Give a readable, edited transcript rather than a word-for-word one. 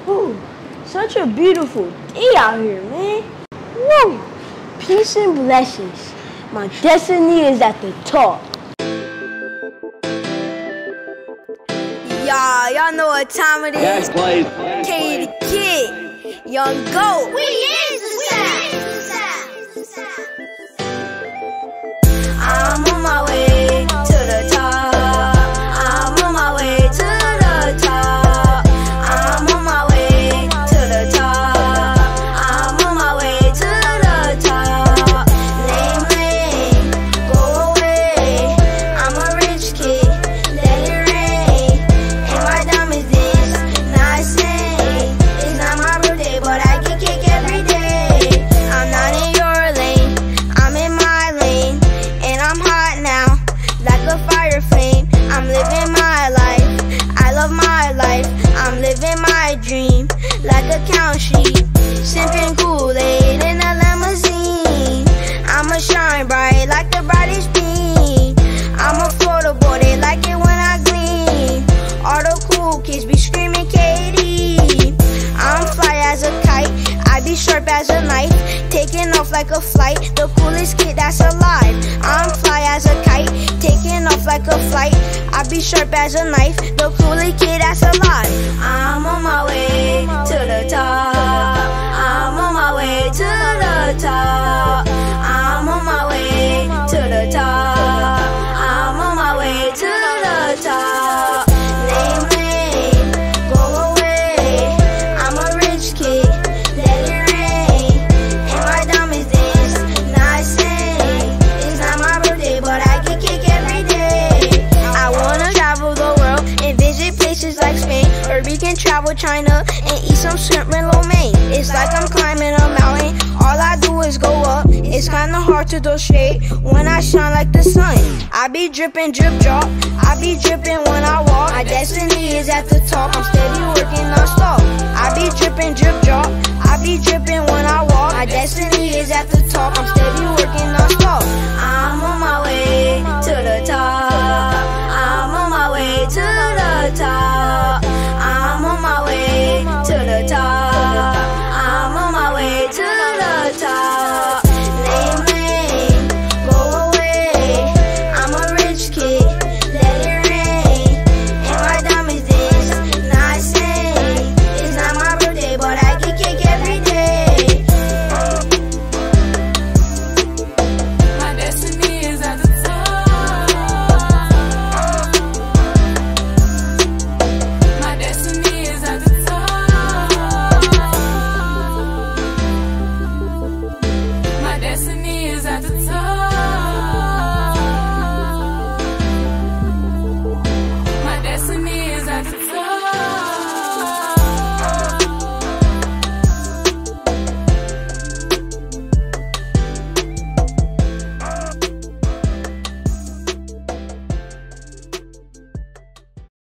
Ooh, such a beautiful day out here, man. Woo! Peace and blessings. My destiny is at the top. Y'all know what time it is. Yes, please. K the Kid, Young Goat. We is the South. I'm on my way to the top. I'm on my way to the top. I'm on my way to the top. I'm on my way to the top. Lame, go away. I'm a rich kid, let it rain. And my diamonds is not insane. It's not my birthday, but I get cake every day. I'm not in your lane, I'm in my lane. And I'm hot now, like a fire flame. I'm living my life, I love my life. I'm living my dream, like a count sheet. Sipping Kool-Aid in a limousine. I'ma shine bright like the brightest beam. I'm affordable, they like it when I gleam. All the cool kids be screaming KD. I'm fly as a kite, I be sharp as a knife. Taking off like a flight, the coolest kid that's alive. I'm fly as a kite, taking off like a flight. I be sharp as a knife, the coolest kid that's alive. I'm on my way to the top. I'm on my way to the top. I'm on my way to the top. I'm on my way to the top. Lame, go away. I'm a rich kid, let it rain. And my diamonds is not insane. It's not my birthday, but I get cake every day. I wanna travel the world and visit places like Spain, or we can travel China and eat some shrimp and lo mein. It's like I'm climbing a mountain, all I do is go up. It's kinda hard to go straight when I shine like the sun. I be dripping, drip drop, I be dripping when I walk. My destiny is at the top, I'm steady working non-stop. I be dripping, drip drop, I be dripping when I walk. My destiny is at the top, I'm steady working non-stop. I'm on my way to the top. I'm on my way to the top. I'm on my way to the top. I'm on my way to the top. Lame, go away. I'm a rich kid, let it rain. And my diamonds is not insane. It's not my birthday, but I get cake every day. My destiny is at the top. My destiny is at the top. My destiny